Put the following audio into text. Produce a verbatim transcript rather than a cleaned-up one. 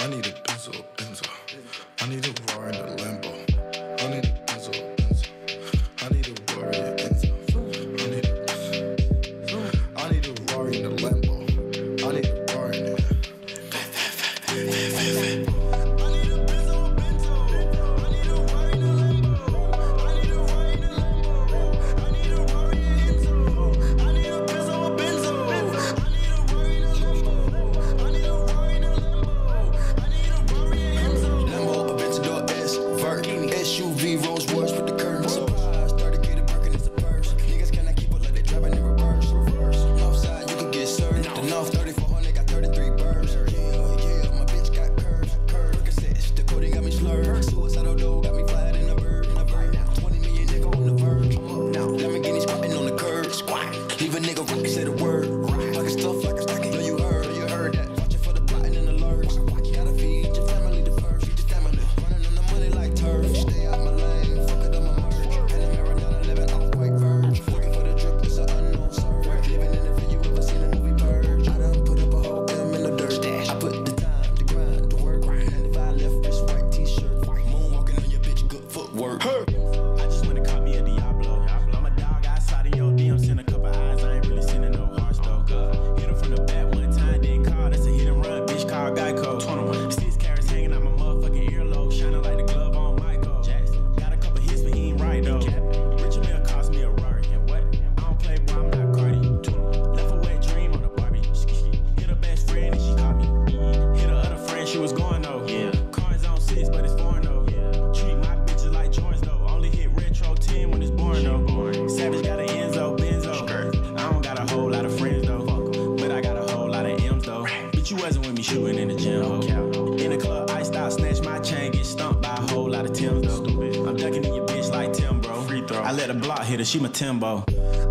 I need a Benzo, Benzo. I need a Rari in the Lambo. I need a Benzo, Benzo. I need a Rari in the Enzo. I need a, I need a Rari in the Lambo. I need a Rari in the. She my Timbo.